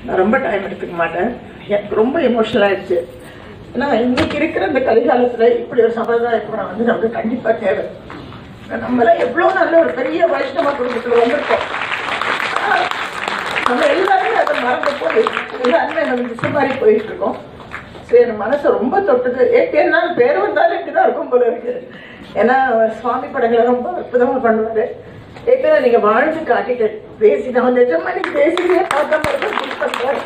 நான் ரொம்ப டைம் எடுத்துக்க மாட்டேன். எனக்கு ரொம்ப எமோஷனல் ஆயிடுச்சு. ஏன்னா இன்னைக்கு இருக்கிற இந்த கலிகாலத்துல இப்படி ஒரு சம்பிரதாயம் வந்து நமக்கு கண்டிப்பா தேவை. நம்மளாம் எவ்வளவு நல்ல ஒரு பெரிய வைஷ்ணவ குடும்பத்துல வந்திருக்கோம். நம்ம எல்லாருமே அதை மறந்து போய் எல்லாருமே நம்ம திசை மாதிரி போயிட்டு இருக்கோம். சரி, என் மனசை ரொம்ப தொட்டுது. ஏன்னா பேர் வந்தாலும் இப்படிதான் இருக்கும் போல இருக்கு. ஏன்னா சுவாமி படங்களை ரொம்ப அற்புதமா பண்ணுவாரு. ஏன்னா நீங்க வாழ்ந்து காட்டிட்டு பேசி நான் நிஜமா நீங்க பேசியே பார்த்த மாதிரி தான் பண்றேன்.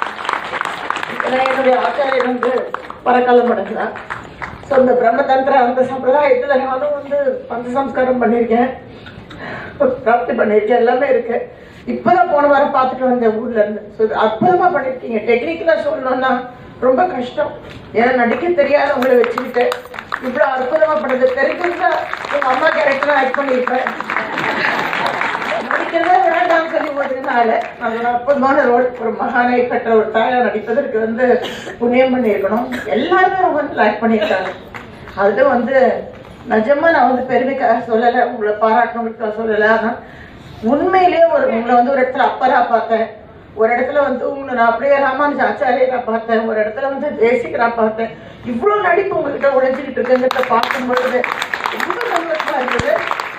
ஏன்னா என்னுடைய ஆச்சாரியர் வந்து பரக்கால மடங்கு தான். ஸோ இந்த பிரம்மதந்திர அந்த சம்பிரதாயத்துல நானும் வந்து பஞ்ச சம்ஸ்காரம் பண்ணியிருக்கேன், பிராப்தி பண்ணியிருக்கேன், எல்லாமே இருக்கு. இப்பதான் போன வாரம் பார்த்துட்டு வந்தேன் ஊர்ல இருந்து. ஸோ அற்புதமா பண்ணிருக்கீங்க. டெக்னிக்கலா சொல்லணும்னா ரொம்ப கஷ்டம். ஏன்னா நடிக்க தெரியாதவங்களை வச்சுக்கிட்டு இவ்வளவு அற்புதமா பண்ணது. தெரிஞ்சிருந்தா உங்க அம்மா கேரக்டரா ஆக்ட் பண்ணிருப்பேன். நடிக்கிறதே வேண்டாம் சொல்லி போட்டதுனால அதோட அற்புதமான ரோல். ஒரு மகானை பெற்ற ஒரு தாயா நடிப்பதற்கு வந்து புண்ணியம் பண்ணியிருக்கணும். எல்லாருமே ரொம்ப லைக் பண்ணியிருக்காங்க. அது வந்து நிஜமா நான் வந்து பெருமைக்காக சொல்லலை, உங்களை பாராட்டணுக்காக சொல்லலை. ஆனா உண்மையிலேயே உங்களை வந்து ஒரு இடத்துல அப்பரா பார்த்தேன், ஒரு இடத்துல வந்து உங்களை நான் அப்படியே ராமானுஜ ஆச்சாரியரா பார்த்தேன், ஒரு இடத்துல வந்து தேசிகரா பார்த்தேன். இவ்வளவு நடிப்பு உங்ககிட்ட உழைச்சிக்கிட்டு இருக்குங்கிறத பார்க்கும் பொழுது ரொம்ப சந்தோஷமா இருக்குது.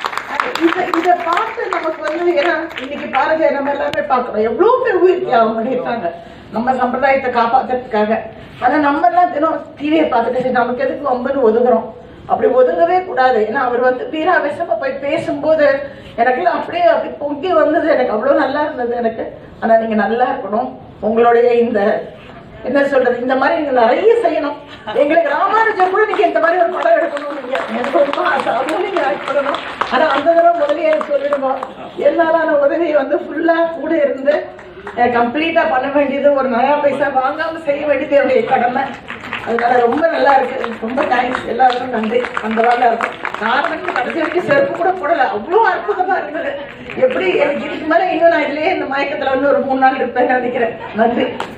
இதை பார்த்து நமக்கு வந்து ஏன்னா இன்னைக்கு பாருங்க, நம்ம எல்லாமே பார்க்கணும் எவ்வளவு பேர் உயிர் தியாகம் பண்ணியிருக்காங்க நம்ம சம்பிரதாயத்தை காப்பாத்துறதுக்காக. ஆனா நம்ம எல்லாம் தினம் டிவியை பார்த்துட்டு நமக்கு எதுக்கு வம்புன்னு ஒதுங்குறோம். அப்படி ஒதுங்கவே கூடாது. ஏன்னா அவர் வந்து வீராவேசமா போய் பேசும்போது எனக்குலாம் அப்படியே அப்படி பொங்கி வந்தது. எனக்கு அவ்வளவு நல்லா இருந்தது எனக்கு. ஆனா நீங்க நல்லா இருக்கணும். உங்களுடைய இந்த என்ன சொல்றது, இந்த மாதிரி நீங்க நிறைய செய்யணும். எங்களுக்கு ராமானுஜர் கூட நீங்க இந்த மாதிரி ஒரு படம் எடுக்கணும். நீங்க எனக்கு ரொம்ப ஆசை, அதுவும் நீங்க ஆக்ட் பண்ணணும். ஆனா அந்த தடவை முதலே எனக்கு சொல்லிடுவோம். என்னாலான உதவியை வந்து ஃபுல்லா கூட இருந்து கம்ப்ளீட்டா பண்ண வேண்டியது, ஒரு நயா பைசா வாங்காம செய்ய வேண்டியது என்னுடைய கடமை. அதனால ரொம்ப நல்லா இருக்கு. ரொம்ப தேங்க்ஸ். எல்லாருக்கும் நன்றி. அந்த வேலை இருக்கும். காரணம் கடைசி வரைக்கும் செருப்பு கூட போடல. அவ்வளவு அற்புதமா இருந்தது. எப்படி எனக்கு இதுக்கு மேல இன்னும் நான் இதுலயே இந்த மயக்கத்துல வந்து ஒரு 3 நாள் இருப்பேன்னு நினைக்கிறேன். நன்றி.